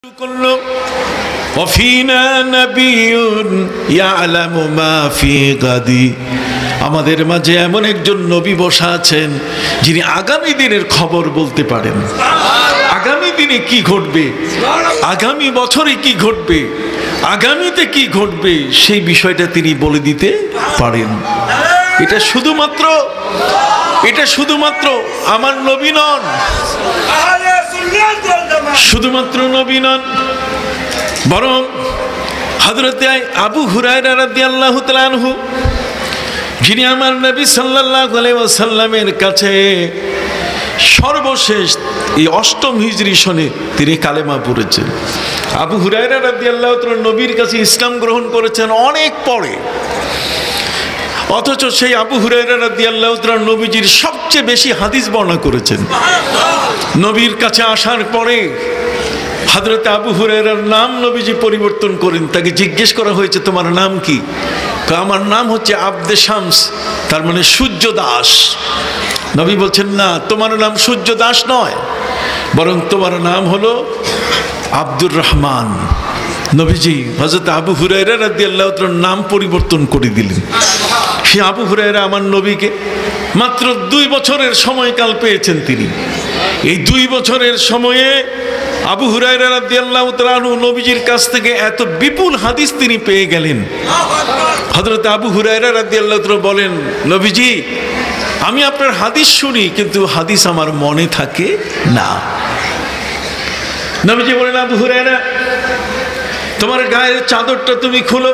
করলো ওয়াফিনা নাবিয়ুন ইয়ালামু মা ফি গাদি। আমাদের মাঝে এমন একজন নবী বসা আছেন যিনি আগামী দিনের খবর বলতে পারেন। আগামী দিনে কি ঘটবে, আগামী বছরে কি ঘটবে, আগামীতে কি ঘটবে সেই বিষয়টা তিনি বলে দিতে পারেন। এটা শুধুমাত্র আমার নবী নন, শুধুমাত্র নবী নন, বরং হযরতে আবু হুরায়রা রাদিয়াল্লাহু তাআলা আনহু, যিনি আমার নবী সাল্লাল্লাহু আলাইহি ওয়াসাল্লামের কাছে সর্বশেষ এই ৮ম হিজরি সনে তিনি কালেমা পড়েছেন। আবু হুরায়রা রাদিয়াল্লাহু তাআলা নবীর কাছে ইসলাম গ্রহণ করেছেন অনেক পরে, অথচ সেই আবু হুরায়রা রাদিয়াল্লাহু তাআলা নবীজির সবচেয়ে বেশি হাদিস বর্ণনা করেছেন। নবীর কাছে আসার পরে হযরত আবু হুরায়রার নাম নবীজি পরিবর্তন করেন। তাকে জিজ্ঞেস করা হয়েছে, তোমার নাম কি? আমার নাম হচ্ছে আব্দে শামস, তার মানে সূর্য দাস। নবী বলছেন, না, তোমার নাম সূর্য দাস নয়, বরং তোমার নাম হলো আব্দুর রহমান। নবীজি হযরত আবু হুরায়রা রাদিয়াল্লাহু তাআলার নাম পরিবর্তন করে দিলেন। সেই আবু হুরায়রা আমার নবীকে মাত্র 2 বছরের সময়কাল পেয়েছেন তিনি। এই 2 বছরের সময়ে আবু হুরায়রা রাদিয়াল্লাহু তাআলা নবীজির কাছ থেকে এত বিপুল হাদিস তিনি পেয়ে গেলেন। হযরত আবু হুরায়রা রাদিয়াল্লাহু তাআলা বলেন, নবীজি, আমি আপনার হাদিস শুনি, কিন্তু হাদিস আমার মনে থাকে না। নবীজি বলেন, আবু হুরায়রা, তোমার গায়ের চাদরটা তুমি খুলো।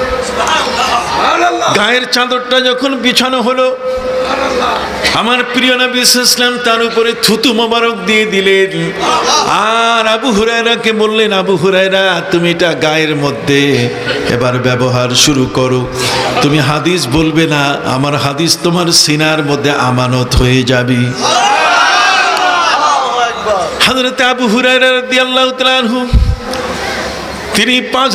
গায়ের চাদরটা যখন বিছানো হলো, আমার প্রিয় নবী সাল্লাল্লাহু আলাইহি ওয়াসাল্লাম তার উপরে থুতু মোবারক দিয়ে দিলেন। আর আবু হুরায়রাকে বললেন, আবু হুরায়রা, তুমি এটা গায়ের মধ্যে এবার ব্যবহার শুরু করো। তুমি হাদিস বলবে না, আমার হাদিস তোমার সিনার মধ্যে আমানত হয়ে যাবে। হযরত আবু হুরায়রা রাদিয়াল্লাহু তাআলা আনহু, তিনি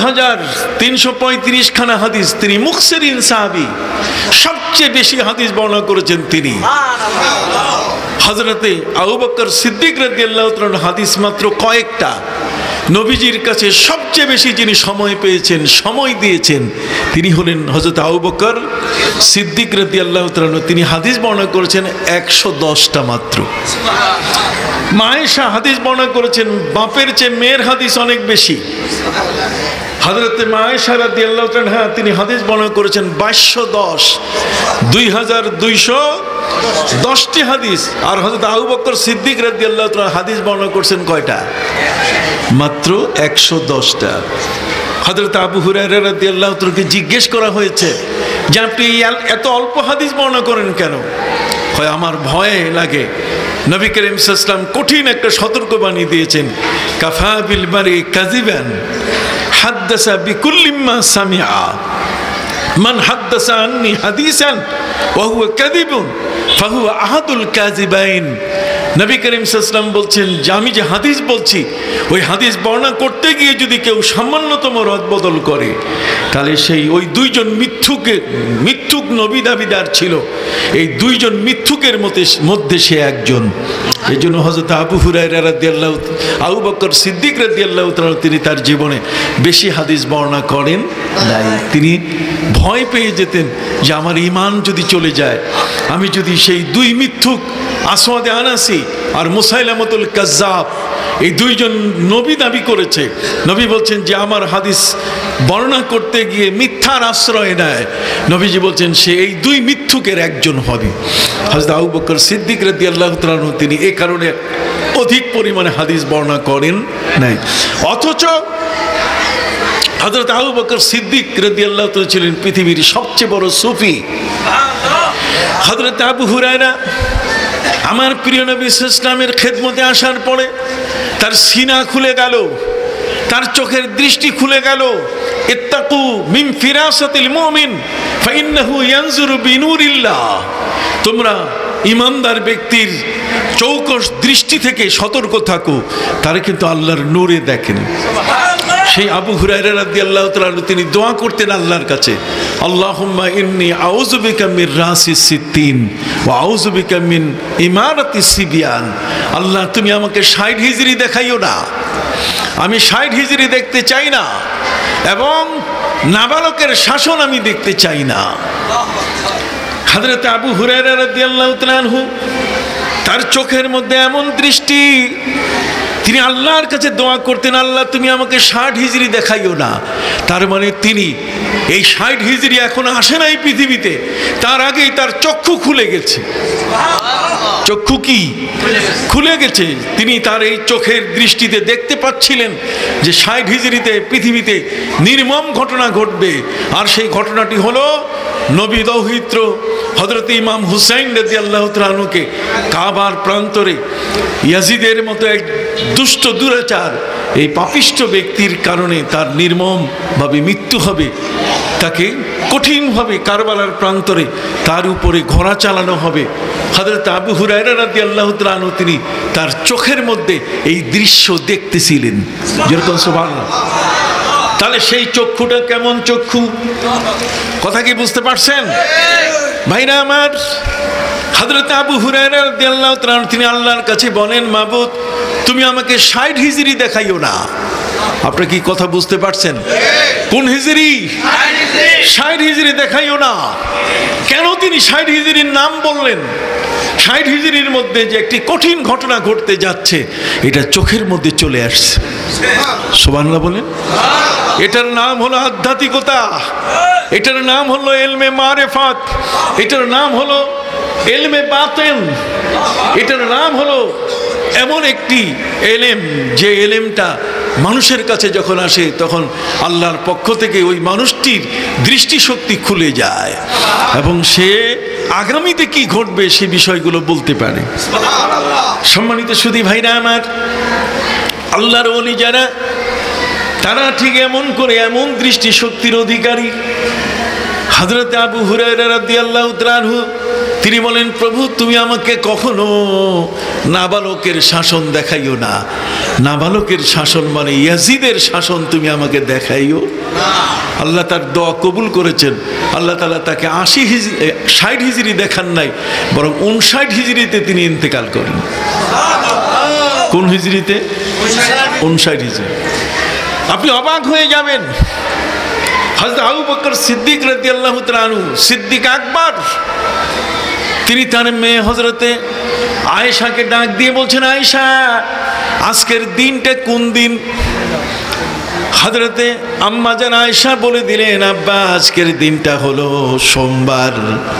5335 খানা হাদিস, তিনি মুকসিরিন সাহাবী, সবচেয়ে বেশি হাদিস বর্ণনা করেছেন তিনি। হযরতে আবু বকর সিদ্দিক রাদিয়াল্লাহু তাআলা হাদিস মাত্র কয়েকটা। নবীজির কাছে সবচেয়ে বেশি যিনি সময় পেয়েছেন, সময় দিয়েছেন, তিনি হলেন হযরত আবু বকর সিদ্দিক রাদিয়াল্লাহু তাআলা। তিনি হাদিস বর্ণনা করেছেন 110টা মাত্র। মা আয়েশা হাদিস বর্ণনা করেছেন বাপের চেয়ে মেয়ের হাদিস অনেক বেশি। হযরতে মা আয়েশা রাদিয়াল্লাহু তাআলা তিনি হাদিস বর্ণনা করেছেন 2210, 2210টি হাদিস। আর হযরত আবু বকর সিদ্দিক রাদিয়াল্লাহু তাআলা হাদিস বর্ণনা করেছেন কয়টা? মাত্র 110টা। হযরত আবু হুরায়রা রাদিয়াল্লাহু তাআলাকে জিজ্ঞেস করা হয়েছে যে আপনি এত অল্প হাদিস বর্ণনা করেন কেন? হয় আমার ভয় লাগে। নবী করিম সাল্লাল্লাহু আলাইহি ওয়াসাল্লাম কঠিন একটা সতর্কবাণী দিয়েছেন, কাফা বিল মারি কাযিবান হাদাসা বিকুল্লি মা সামিআ, মান হাদাসা আন্নি হাদিসান ওয়া হুয়া কাযিবুন ফাহুয়া আহাদুল কাযিবাইন। নবী করিম সাল্লাল্লাহু আলাইহি ওয়াসাল্লাম বলছেন যে আমি যে হাদিস বলছি, ওই হাদিস বর্ণনা করতে গিয়ে যদি কেউ সামান্যতম রদবদল করে, তাহলে সেই ওই 2জন মিথ্যুক নবী দাবিদার ছিল, এই 2জন মিথ্যুকের মধ্যে সে একজন। এই জন্য হযরত আবু হুরায়রা রাদিয়াল্লাহু, আবু বকর সিদ্দিক রাদিয়াল্লাহু তাআলা তিনি তার জীবনে বেশি হাদিস বর্ণনা করেন নাই। তিনি ভয় পেয়ে যেতেন যে আমার ঈমান যদি চলে যায়, আমি যদি সেই 2 মিথ্যুক আসওয়াদে আনাসি আর মুসাইলামাতুল কাজ্জাব, এই 2জন নবী দাবি করেছে, নবী বলছেন যে আমার হাদিস বর্ণনা করতে গিয়ে মিথ্যার আশ্রয় নেয়, নবীজি বলছেন সে এই 2 মিথ্যুকের একজন হবে। হযরত আবু বকর সিদ্দিক রাদিয়াল্লাহু তাআলা তিনি এই কারণে অধিক পরিমাণে হাদিস বর্ণনা করেন নাই। অথচ হযরত আবু বকর সিদ্দিক রাদিয়াল্লাহু তাআলা ছিলেন পৃথিবীর সবচেয়ে বড় সুফি। হযরত আবু হুরায়রা আমার প্রিয় নবী সাল্লাল্লাহু আলাইহি ওয়াসাল্লামের খেদমতে আসার পরে তার সিনা খুলে গেল, তার চোখের দৃষ্টি খুলে গেল। ইত্তাকু মিন ফিরাসাতিল মুমিন ফাইন্নাহু ইয়ানজুরু বিনুরিল্লাহ, তোমরা ইমানদার ব্যক্তির চৌকস দৃষ্টি থেকে সতর্ক থাকো, তারা কিন্তু আল্লাহর নূরে দেখেন। সেই আবু হুরায়রা রাদিয়াল্লাহু তাআলা তিনি দোয়া করতেন আল্লাহর কাছে, আল্লাহুম্মা ইন্নী আউযু বিকা মির রাসিস সিত্তিন ওয়া আউযু বিকা মিন ইমারাতিস সিবিয়ান। আল্লাহ, তুমি আমাকে 60 হিজরি দেখাইও না, আমি 60 হিজরি দেখতে চাই না, এবং নাবালকের শাসন আমি দেখতে চাই না। হযরত আবু হুরায়রা রাদিয়াল্লাহু তাআলা আনহু, তার চোখের মধ্যে এমন দৃষ্টি, তিনি আল্লাহর কাছে দোয়া করতেন, আল্লাহ তুমি আমাকে 60 হিজরি দেখাইও না। তার মানে তিনি এই 60 হিজরি এখন আসে নাই পৃথিবীতে, তার আগেই তার চক্ষু খুলে গেছে। চক্ষু কি খুলে গেছে? তিনি তার এই চোখের দৃষ্টিতে দেখতে পাচ্ছিলেন যে 60 হিজরিতে পৃথিবীতে নির্মম ঘটনা ঘটবে। আর সেই ঘটনাটি হলো নবী দৌহিত্র হযরত ইমাম হুসাইন রাদিয়াল্লাহু তাআলা আনহুকে কাবার প্রান্তরে ইয়াজিদের মতো এক দুষ্ট দুরাচার, এই পাপিষ্ঠ ব্যক্তির কারণে তার নির্মমভাবে মৃত্যু হবে। তাকে কঠিনভাবে কারবালার প্রান্তরে তার উপরে ঘোড়া চালানো হবে। হযরত আবু হুরায়রা রাদিয়াল্লাহু তাআলা আনহু, তিনি তার চোখের মধ্যে এই দৃশ্য দেখতেছিলেন। যেরকম সুবহানাল্লাহ। তাহলে সেই চক্ষুটা কেমন চক্ষু? কথা কি বুঝতে পারছেন ভাইরা আমার? হযরত আবু হুরায়রা রাদিয়াল্লাহু তাআলা আনহু, তিনি আল্লাহর কাছে বলেন, মাবুদ তুমি আমাকে 60 হিজরি দেখাইও না। আপনি কি কথা বুঝতে পারছেন? কোন হিজরি? 60 হিজরি দেখাইও না। কেন তিনি 60 হিজরির নাম বললেন? 60 হিজরির মধ্যে যে একটি কঠিন ঘটনা ঘটতে যাচ্ছে, এটা চোখের মধ্যে চলে আসছে। সুবহানাল্লাহ বলেন। এটার নাম হলো আধ্যাত্মিকতা, এটার নাম হলো ইলমে মারিফাত, এটার নাম হলো ইলমে বাতিন, এটার নাম হলো এমন একটি এলেম, যে এলেমটা মানুষের কাছে যখন আসে তখন আল্লাহর পক্ষ থেকে ওই মানুষটির দৃষ্টিশক্তি খুলে যায় এবং সে আগামীতে কি ঘটবে সে বিষয়গুলো বলতে পারে। সম্মানিত সুধী ভাইরা আমার, আল্লাহর ওলি যারা, তারা ঠিক এমন করে এমন দৃষ্টিশক্তির অধিকারী। হযরত আবু হুরায়রা রাদিয়াল্লাহু তাআলা আনহু, তিনি বলেন, প্রভু তুমি আমাকে কখনো নাবালকের শাসন দেখাইও না। নাবালকের শাসন মানে ইয়াজিদের শাসন তুমি আমাকে দেখাইও। আল্লাহ তার দোয়া কবুল করেছেন। আল্লাহ তাআলা তাকে 60 হিজরি দেখান নাই, বরং 59 হিজরিতে তিনি ইন্তেকাল করেন। কোন হিজরিতে? 59 হিজরি। আপনি অবাক হয়ে যাবেন। হযরত আবু বকর সিদ্দিক রাদিয়াল্লাহু তাআলা আনহু, সিদ্দিক আকবর, তিনি তার মেয়ে হযরতে আয়েশাকে ডাক দিয়ে বলছেন, আয়েশা আজকের দিনটা কোন দিন? হযরতে আম্মা জান আয়েশা বলে দিলেন, আব্বা আজকের দিনটা হলো সোমবার।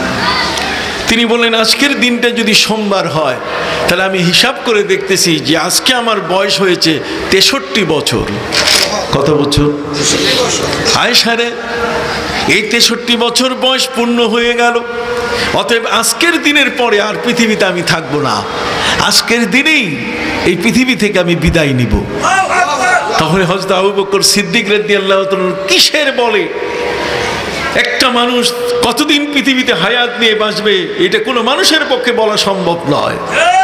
তিনি বলেন, আজকের দিনটা যদি সোমবার হয় তাহলে আমি হিসাব করে দেখতেছি যে আজকে আমার বয়স হয়েছে 63 বছর। কত বছর? আয়েশা রে, এই 63 বছর বয়স পূর্ণ হয়ে গেল। অতএব আজকের দিনের পরে আর পৃথিবীতে আমি থাকবো না, আজকের দিনেই এই পৃথিবী থেকে আমি বিদায় নিব। তাহলে হযরত আবু বকর সিদ্দিক রাদিয়াল্লাহু তাআলা কিসের বলে একটা মানুষ কতদিন পৃথিবীতে হায়াত নিয়ে বাঁচবে, এটা কোনো মানুষের পক্ষে বলা সম্ভব নয়।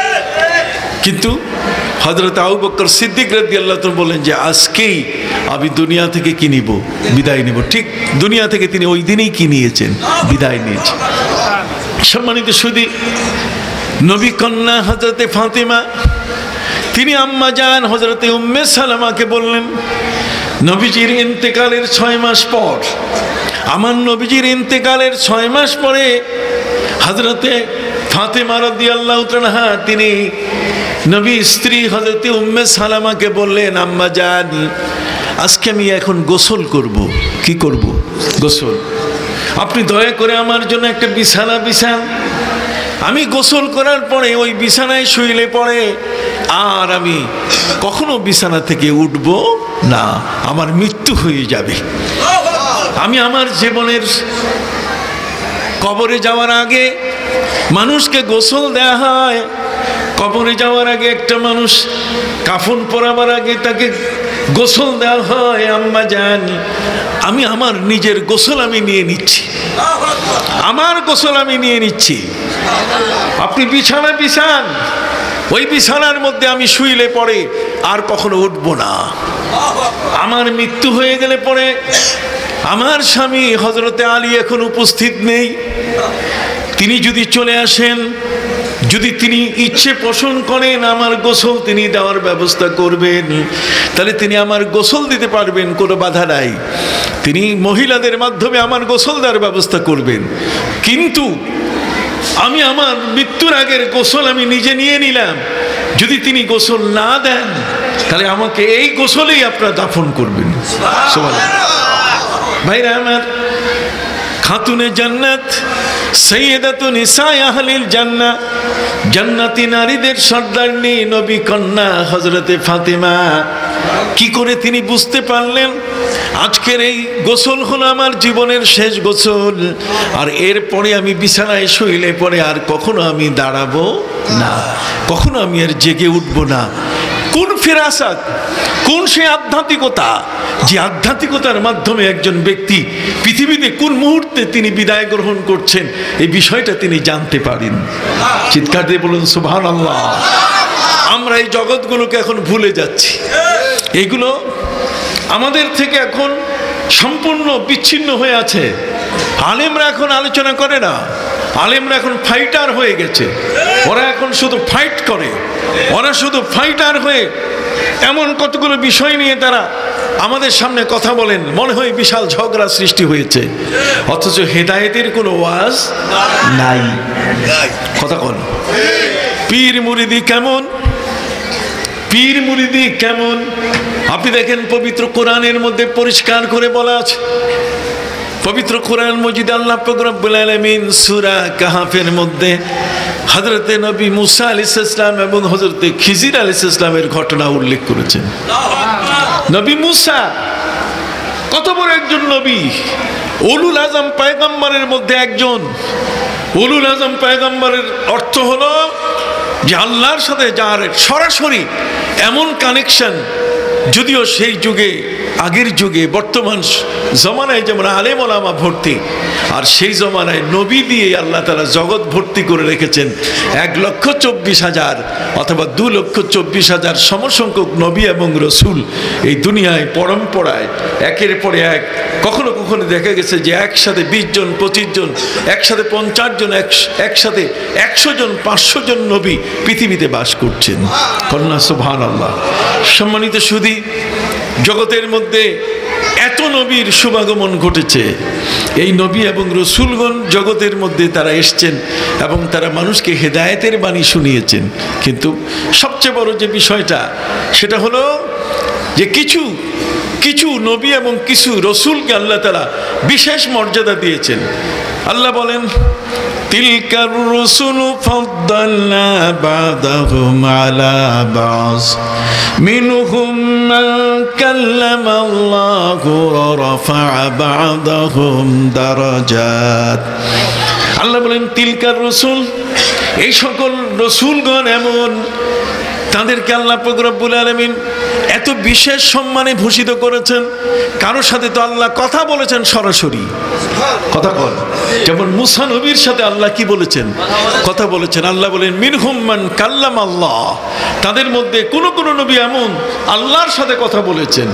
কিন্তু হযরত আবু বকর সিদ্দিক রাদিয়াল্লাহু তাআলা বলেন যে আজকেই আমি দুনিয়া থেকে কি নিব? বিদায় নিব। ঠিক দুনিয়া থেকে তিনি ওই দিনেই কি নিয়েছেন? বিদায় নিয়েছেন। সম্মানিত সুধী, নবী কন্যা হযরতে ফাতেমা, তিনি আম্মা জান হযরতে উম্মে সালামাকে বললেন, নবীজির ইন্তেকালের 6 মাস পর, আমার নবীজির ইন্তেকালের 6 মাস পরে হযরতে ফাতেমা রাদিয়াল্লাহু তাআলা তিনি নবীর স্ত্রী হযরতে উম্মে সালামাকে বললেন, আম্মা জান আজকে আমি এখন গোসল করব। কি করব? গোসল। আপনি দয়া করে আমার জন্য একটা বিছানা বিছান। আমি গোসল করার পরে ওই বিছানায় শুইলে পরে আর আমি কখনো বিছানা থেকে উঠব না, আমার মৃত্যু হয়ে যাবে। আমি আমার জীবনের কবরে যাওয়ার আগে মানুষকে গোসল দেয়া হয়। কবরে যাওয়ার আগে একটা মানুষ কাফন পরাবার আগে তাকে গোসল দেওয়া হয়। আম্মা জান, আমি আমার নিজের গোসল আমি নিয়ে নিচ্ছি, আমার গোসল আমি নিয়ে নিচ্ছি। আপনি বিছানা বিছান, ওই বিছানার মধ্যে আমি শুইলে পরে আর কখনো উঠব না। আমার মৃত্যু হয়ে গেলে পরে আমার স্বামী হযরতে আলী এখন উপস্থিত নেই, তিনি যদি চলে আসেন যদি তিনি ইচ্ছে পোষণ করেন আমার গোসল তিনি দেওয়ার ব্যবস্থা করবেন, তাহলে তিনি আমার গোসল দিতে পারবেন, কোনো বাধা নাই। তিনি মহিলাদের মাধ্যমে আমার গোসল দেওয়ার ব্যবস্থা করবেন। কিন্তু আমি আমার মৃত্যুর আগের গোসল আমি নিজে নিয়ে নিলাম, যদি তিনি গোসল না দেন তাহলে আমাকে এই গোসলেই আপনারা দাফন করবেন। ভাইরা আমার, খাতুনে জান্নাত সাইয়্যিদাতু নিসায়ে আহলিল জান্নাহ, জান্নাতি নারীদের সর্দারনী নবী কন্যা হযরতে ফাতেমা কি করে তিনি বুঝতে পারলেন আজকের এই গোসল হলো আমার জীবনের শেষ গোসল, আর এরপরে আমি বিছানায় শুইলে পরে আর কখনো আমি দাঁড়াবো না, কখনো আমি আর জেগে উঠবো না। কোন ফিরাসাত, কোন সে আধ্যাত্মিকতা, যে আধ্যাত্মিকতার মাধ্যমে একজন ব্যক্তি পৃথিবীতে কোন মুহূর্তে তিনি বিদায় গ্রহণ করছেন এই বিষয়টা তিনি জানতে পারেন। চিৎকার দিয়ে বলুন সুবহানাল্লাহ। আমরা এই জগৎগুলোকে এখন ভুলে যাচ্ছি, এগুলো আমাদের থেকে এখন সম্পূর্ণ বিচ্ছিন্ন হয়ে আছে। আলেমরা এখন আলোচনা করে না, আলেমরা এখন ফাইটার হয়ে গেছে। ওরা এখন শুধু ফাইট করে, ওরা শুধু ফাইটার হয়ে এমন কতগুলো বিষয় নিয়ে তারা আমাদের সামনে কথা বলেন, মনে হয় বিশাল ঝগড়া সৃষ্টি হয়েছে, অথচ হেদায়েতের কোনো ওয়াজ নাই। কথা বল, পীর মুরিদি কেমন, পীর মুরিদি কেমন? আপনি দেখেন পবিত্র কোরআনের মধ্যে পরিষ্কার করে বলা আছে, পবিত্র কোরআন মজিদে আল্লাহ পাক রব্বুল আলামিন সূরা কাহফের মধ্যে হযরতে নবী মুসা আলাইহিস সালাম এবং হযরতে খিজির আলাইহিস সালামের ঘটনা উল্লেখ করেছেন। নবী মুসা কত বড় একজন নবী, উলুল আজম পয়গম্বরের মধ্যে একজন। উলুল আজম পয়গম্বরের অর্থ হলো যে আল্লাহর সাথে যার সরাসরি এমন কানেকশন, যদিও সেই যুগে, আগের যুগে, বর্তমান জমানায় যেমন আলেম ওলামা ভর্তি, আর সেই জমানায় নবী দিয়ে আল্লাহ তাআলা জগৎ ভর্তি করে রেখেছেন। 1,24,000 অথবা 2,24,000 সমসংখ্যক নবী এবং রসুল এই দুনিয়ায় পরম্পরায় একের পরে এক। কখনো কখনো দেখা গেছে যে একসাথে 20 জন 25 জন, একসাথে 50 জন, একসাথে 100 জন 500 জন নবী পৃথিবীতে বাস করছেন। কন্যা সুবহানাল্লাহ। সম্মানিত সুধী, জগতের মধ্যে এত নবীর শুভাগমন ঘটেছে। এই নবী এবং রসুলগণ জগতের মধ্যে তারা এসছেন এবং তারা মানুষকে হেদায়েতের বাণী শুনিয়েছেন। কিন্তু সবচেয়ে বড় যে বিষয়টা সেটা হলো যে কিছু কিছু নবী এবং কিছু রসুলকে আল্লাহ তাআলা বিশেষ মর্যাদা দিয়েছেন। আল্লাহ বলেন, তিলকার রসুল ফাদ্দালনা বা'দাহুম আলা বা'দ মিনহুম মান কাল্লামাল্লাহু ওয়া রাফা'a বা'দাহুম দারাজাত। আল্লাহ বলেন তিলকার রসুল, এই সকল রসুলগণ এমন, তাদেরকে আল্লাহ পাক রব্বুল আলামিন এত বিশেষ সম্মানে ভূষিত করেছেন। কারোর সাথে তো আল্লাহ কথা বলেছেন সরাসরি, কথা বল, যেমন মুসা নবীর সাথে আল্লাহ কি বলেছেন, কথা বলেছেন। আল্লাহ বলেন মিনহুম মান কাল্লামাল্লাহ, তাদের মধ্যে কোন কোন নবী এমন আল্লাহর সাথে কথা বলেছেন,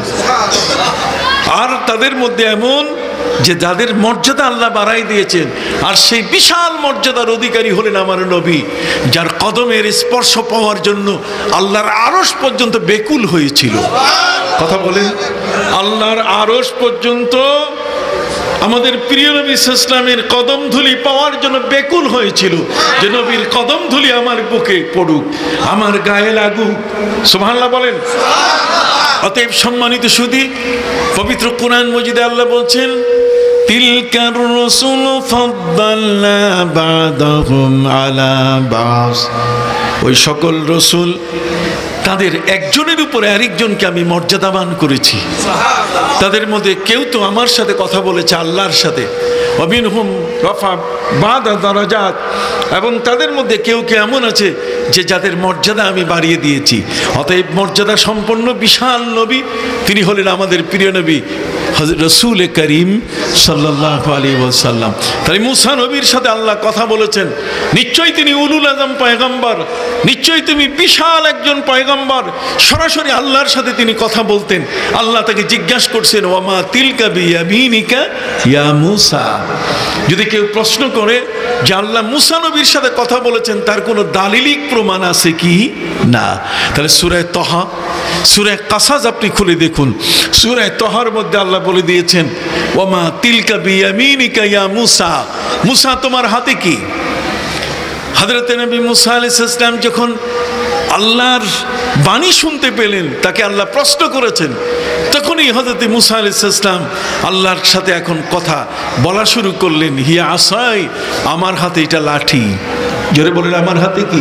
আর তাদের মধ্যে এমন যে যাদের মর্যাদা আল্লাহ বাড়াই দিয়েছেন। আর সেই বিশাল মর্যাদার অধিকারী হলেন আমার নবী, যার কদমের স্পর্শ পাওয়ার জন্য আল্লাহর আরশ পর্যন্ত বেকুল হয়েছিল। কথা বলেন, আল্লাহর আরশ পর্যন্ত আমাদের প্রিয় নবী সাল্লাল্লাহু আলাইহি ওয়াসাল্লামের কদম ধুলি পাওয়ার জন্য বেকুল হয়েছিল, যে নবীর কদম ধুলি আমার বুকে পড়ুক, আমার গায়ে লাগুক। সুবহানাল্লাহ বলেন। অতএব সম্মানিত সুধী, পবিত্র কোরআন মজিদে আল্লাহ বলছেন, তিলকার রাসূল ফাদ্দালনা বা'দাহুম আলা বা'দ, ওই সকল রসুল তাদের একজনের উপরে আরেকজনকে আমি মর্যাদাবান করেছি। তাদের মধ্যে কেউ তো আমার সাথে কথা বলেছে আল্লাহর সাথে, ওয়ামিনহুম রাফা বা'দা দারাজাত, এবং তাদের মধ্যে কেউ কেউ এমন আছে যে যাদের মর্যাদা আমি বাড়িয়ে দিয়েছি। অতএব মর্যাদা সম্পন্ন বিশাল নবী তিনি হলেন আমাদের প্রিয় নবী রসুল করিম সাল্লাল্লাহু আলাইহি ওয়াসাল্লাম। তাই মুসা নবীর সাথে আল্লাহ কথা বলেছেন, নিশ্চয়ই তিনি উলুল আজম পয়গম্বর, নিশ্চয়ই তুমি বিশাল একজন পয়গম্বর। সরাসরি আল্লাহর সাথে তিনি কথা বলতেন। আল্লাহ তাকে জিজ্ঞাসা করছেন, ওয়ামা তিলকা বিয়ামিনিকা ইয়া মুসা। যদি কেউ প্রশ্ন করে যে আল্লাহ মুসা নবীর সাথে কথা বলেছেন, তার কোনো দালিলিক প্রমাণ আছে কি? না। তাহলে সূরা তহা, সূরা কাসাস আপনি খুলে দেখুন। সূরা তহার মধ্যে আল্লাহ বলে দিয়েছেন, ওয়ামা তিলকা বিয়ামিনিকা ইয়া মুসা। মুসা তোমার হাতে কি? হযরত নবী মুসা আলাইহিস সালাম যখন আল্লাহর বাণী শুনতে পেলেন, তাকে আল্লাহ প্রশ্ন করেছেন, তখনই হযরত মুসা আলাইহিস সালাম আল্লাহর সাথে এখন কথা বলা শুরু করলেন। হিয়া আসাই, আমার হাতে এটা লাঠি। জোরে বলেন, আমার হাতে কি?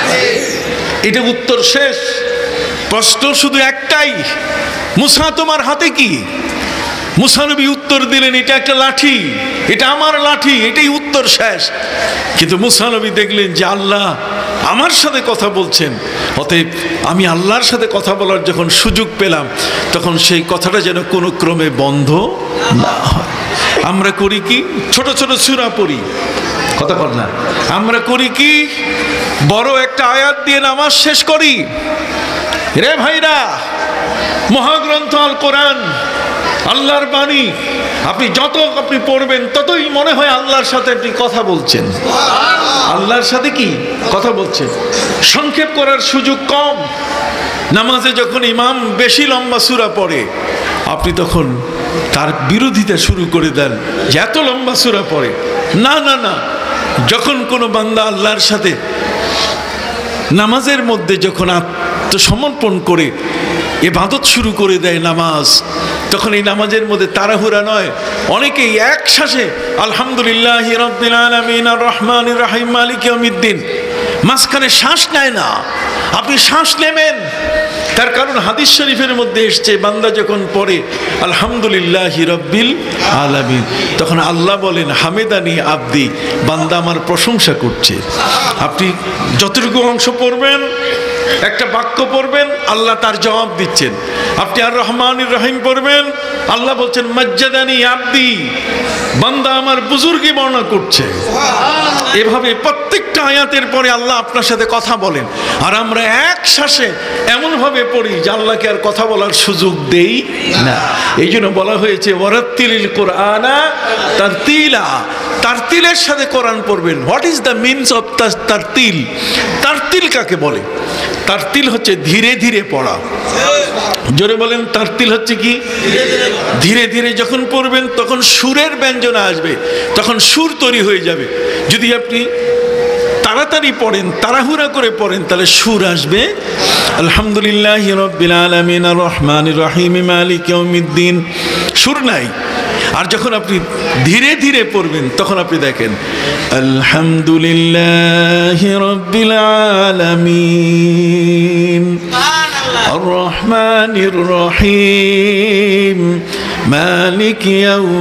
এটা উত্তর শেষ। প্রশ্ন শুধু একটাই, মুসা তোমার হাতে কি? মুসা নবী উত্তর দিলেন, এটা একটা লাঠি, এটা আমার লাঠি, এটাই উত্তর শেষ। কিন্তু মুসা নবী দেখলেন যে আল্লাহ আমার সাথে কথা বলছেন, অতএব আমি আল্লাহর সাথে কথা বলার যখন সুযোগ পেলাম, তখন সেই কথাটা যেন কোনো ক্রমে বন্ধ না হয়। আমরা করি কি? ছোট ছোট সূরা পড়ি, কথা বল না। আমরা করি কি? বড় একটা আয়াত দিয়ে নামাজ শেষ করি। রে ভাইরা, মহাগ্রন্থ আল কোরআন, আল্লাহর বাণী, আপনি পড়বেন ততই মনে হয় আল্লাহর সাথে আপনি কথা বলছেন। আল্লাহর সাথে কি কথা বলছেন? সংক্ষেপ করার সুযোগ কম। নামাজে যখন ইমাম বেশি লম্বা সূরা পড়ে, আপনি তখন তার বিরোধিতা শুরু করে দেন যে এত লম্বা সূরা পড়ে। না না না, যখন কোনো বান্দা আল্লাহর সাথে নামাজের মধ্যে যখন আত্মসমর্পণ করে ইবাদত শুরু করে দেয় নামাজ, তখন এই নামাজের মধ্যে তাড়াহুড়া নয়। অনেকেই এক শ্বাসে আলহামদুলিল্লাহি রাব্বিল আলামিন আর রহমানির রহিম মালিকি ইয়াউমিদ্দিন, মাঝখানে শ্বাস নেয় না। আপনি শ্বাস নেবেন, তার কারণ হাদিস শরীফের মধ্যে এসছে, বান্দা যখন পড়ে আলহামদুলিল্লাহি রাব্বিল আলামিন, তখন আল্লাহ বলেন হামেদানি আব্দি, বান্দা আমার প্রশংসা করছে। আপনি যতটুকু অংশ পড়বেন, একটা বাক্য পড়বেন, আল্লাহ তার জবাব দিচ্ছেন। আপনি আর রহমানির রহিম পড়বেন, আল্লাহ বলছেন মাজ্জাদানি আব্দি, বান্দা আমার বুজুর্গি বর্ণনা করছে। এভাবে প্রত্যেকটা আয়াতের পরে আল্লাহ আপনার সাথে কথা বলেন। আর আমরা এক শ্বাসে এমনভাবে পড়ি যে আল্লাহকে আর কথা বলার সুযোগ দেই না। এই জন্য বলা হয়েছে ওয়ারাত্তিলিল কুরআনা তারতিলা, তারতিলের সাথে কোরআন পড়বেন। What is the means of তারতিল? তারতিল কাকে বলে? তারতিল হচ্ছে ধীরে ধীরে পড়া। জোরে বলেন, তারতিল হচ্ছে কি? ধীরে ধীরে যখন পড়বেন তখন সুরের ব্যঞ্জনা আসবে, তখন সুর তৈরি হয়ে যাবে। যদি আপনি তাড়াতাড়ি পড়েন, তাড়াহুড়া করে পড়েন, তাহলে সুর আসবে আলহামদুলিল্লাহি রাব্বিল আলামিন আর রহমানির রহিম মালিকি ইয়াউমিদ্দিন, সুর নাই। আর যখন আপনি ধীরে ধীরে পড়বেন, তখন আপনি দেখেন আলহামদুলিল্লাহি রাব্বিল আলামিন আর রহমানির রহিম মালিকি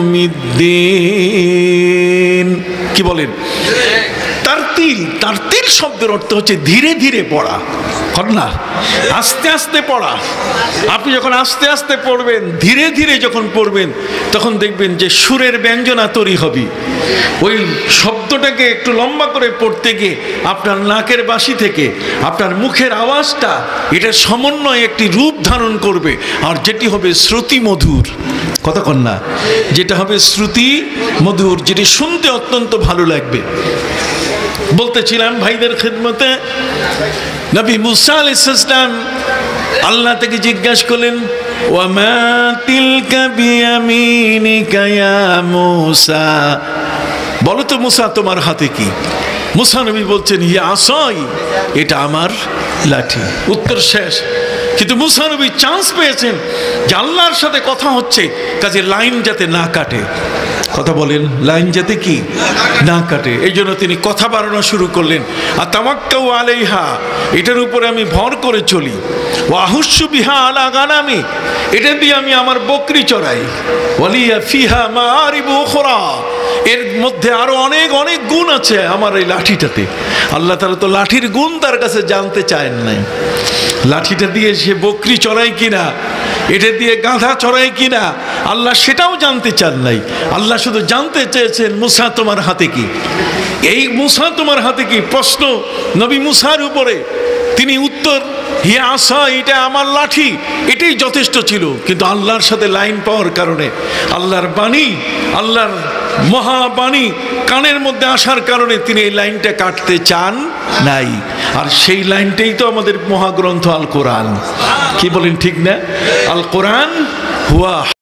ইয়াউমিদ্দিন। কি বলেন? তারতিল। তারতিল শব্দের অর্থ হচ্ছে ধীরে ধীরে পড়া, না আস্তে আস্তে পড়া। আপনি যখন আস্তে আস্তে পড়বেন, ধীরে ধীরে যখন পড়বেন, তখন দেখবেন যে সুরের ব্যঞ্জনা তৈরি হবে। ওই শব্দটাকে একটু লম্বা করে পড়তে গিয়ে আপনার নাকের বাঁশি থেকে আপনার মুখের আওয়াজটা, এটা সমন্বয়ে একটি রূপ ধারণ করবে, আর যেটি হবে শ্রুতি মধুর, কথা কন না, যেটা হবে শ্রুতি মধুর, যেটি শুনতে অত্যন্ত ভালো লাগবে। বলতেছিলাম ভাইদের খিদমতে, নবী মুসা আলাইহিস সালাম আল্লাহ থেকে জিজ্ঞাসা করলেন ওয়ামা তিলকা বিয়ামিনিকা ইয়া মুসা, বলো তো মুসা তোমার হাতে কি? মুসা নবী বলছেন ইয়া আসাই, এটা আমার লাঠি। উত্তর শেষ। কিন্তু মুসা নবী চান্স পেয়েছেন যে আল্লাহর সাথে কথা হচ্ছে, কাজে লাইন যাতে না কাটে। কথা বলেন, লাইন যাতে কি না কাটে, এই জন্য তিনি কথা বাড়ানো শুরু করলেন। আর তাওয়াক্কাউ আলাইহা, এটার উপরে আমি ভর করে চলি। ওয়া আহুসু বিহা আলা গানামি, এটা দিয়ে আমি আমার বকরি চড়াই। ওয়ালিয়া ফিহা মাআরিবু উখরা, এর মধ্যে আরো অনেক অনেক গুণ আছে আমার এই লাঠিটাতে। আল্লাহ তাআলা তো লাঠির গুণ তার কাছে জানতে চায়েন নাই। লাঠিটা দিয়ে সে বকরি চড়ায় কিনা, এটা দিয়ে গাধা চড়ায় কিনা, আল্লাহ সেটাও জানতে চান নাই। আল্লাহ শুধু জানতে চেয়েছেন মুসা তোমার হাতে কি। এই মুসা তোমার হাতে কি প্রশ্ন নবী মুসার উপরে, তিনি উত্তর হিয়া আসা, এটা আমার লাঠি, এটাই যথেষ্ট ছিল। কিন্তু আল্লাহর সাথে লাইন পাওয়ার কারণে, আল্লাহর বাণী, আল্লাহর মহাবাণী কানের মধ্যে আসার কারণে তিনি এই লাইনটা কাটতে চান নাই। আর সেই লাইনটাই তো আমাদের মহাগ্রন্থ আল কোরআন। কি বলেন ঠিক না? আল কোরআন হুয়া